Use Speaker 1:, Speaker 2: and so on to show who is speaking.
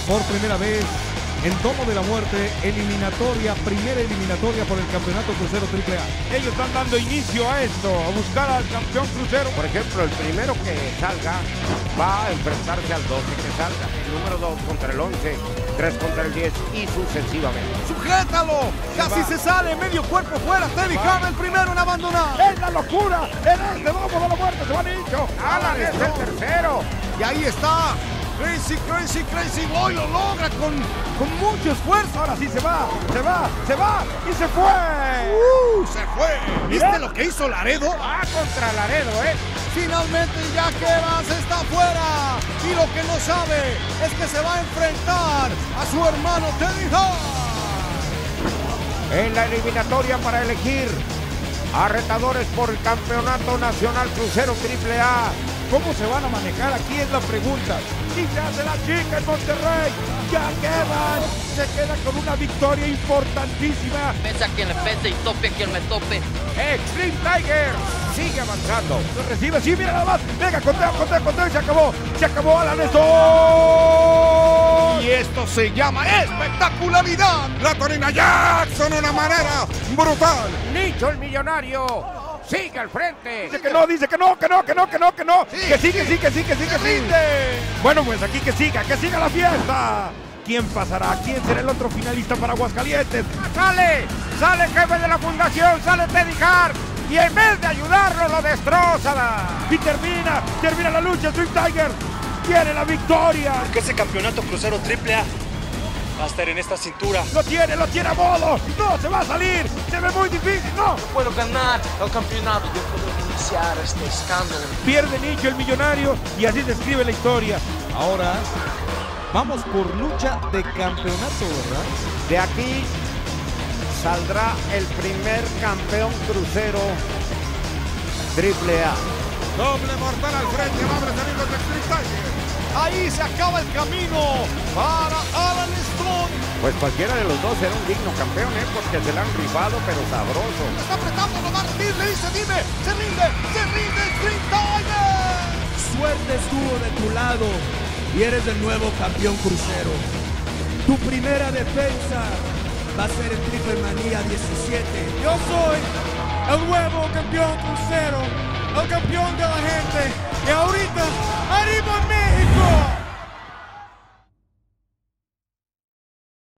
Speaker 1: por primera vez en Domo de la Muerte, primera eliminatoria por el Campeonato Crucero AAA.
Speaker 2: Ellos están dando inicio a esto, a buscar al campeón crucero.
Speaker 3: Por ejemplo, el primero que salga va a enfrentarse al 12 que salga. El número 2 contra el 11, 3 contra el 10 y sucesivamente.
Speaker 2: ¡Sujétalo! Casi se sale, medio cuerpo fuera. Teddy Hart, el primero en abandonar. ¡Es la locura! ¡En este Domo de la Muerte se va dicho!
Speaker 3: ¡Alan es el tercero!
Speaker 2: Y ahí está. Crazy Boy lo logra con mucho esfuerzo. Ahora sí se va y se fue. Se fue. ¿Viste lo que hizo Laredo?
Speaker 3: Contra Laredo,
Speaker 2: Finalmente Jack Evans está fuera. Y lo que no sabe es que se va a enfrentar a su hermano Teddy Hart.
Speaker 3: En la eliminatoria para elegir a retadores por el Campeonato Nacional Crucero AAA.
Speaker 2: ¿Cómo se van a manejar? Aquí es la pregunta. Y se hace la chica en Monterrey. Jack Evans se queda con una victoria importantísima.
Speaker 4: Pese a quien le pese y tope a quien me tope.
Speaker 3: Extreme Tiger sigue avanzando.
Speaker 2: Lo recibe, sí, mira nada más. Venga, conteo y se acabó. Se acabó Alan Stone. Y esto se llama espectacularidad. La Torina Jackson, una manera brutal.
Speaker 3: Nicho el millonario. Sigue al frente.
Speaker 2: Dice que no. Sí, que sí. Bueno, pues aquí que siga la fiesta. ¿Quién pasará? ¿Quién será el otro finalista para Aguascalientes?
Speaker 3: Sale el jefe de la fundación, sale Teddy Hart. Y en vez de ayudarlo, lo destroza.
Speaker 2: Y termina la lucha. Extreme Tiger quiere la victoria.
Speaker 5: Porque ese campeonato crucero AAA va a estar en esta cintura.
Speaker 2: Lo tiene a modo. No, se va a salir. Se ve muy difícil, no.
Speaker 4: Puedo ganar el campeonato. Yo puedo iniciar este escándalo.
Speaker 2: Pierde Nicho el millonario y así se escribe la historia.
Speaker 1: Ahora vamos por lucha de campeonato, ¿verdad?
Speaker 3: De aquí saldrá el primer campeón crucero AAA.
Speaker 2: Doble mortal al frente, va a salir los Extreme Tiger. Ahí se acaba el camino para Alan Stone.
Speaker 3: Pues cualquiera de los dos será un digno campeón, porque se la han rifado, pero sabroso.
Speaker 2: Está apretando, lo va a rendir, le dice, dime, se rinde, Extreme Tiger.
Speaker 6: Suerte estuvo de tu lado y eres el nuevo campeón crucero. Tu primera defensa va a ser en Triple Manía 17. Yo soy el nuevo campeón crucero, el campeón de la gente. Y ahorita, ¡arriba México!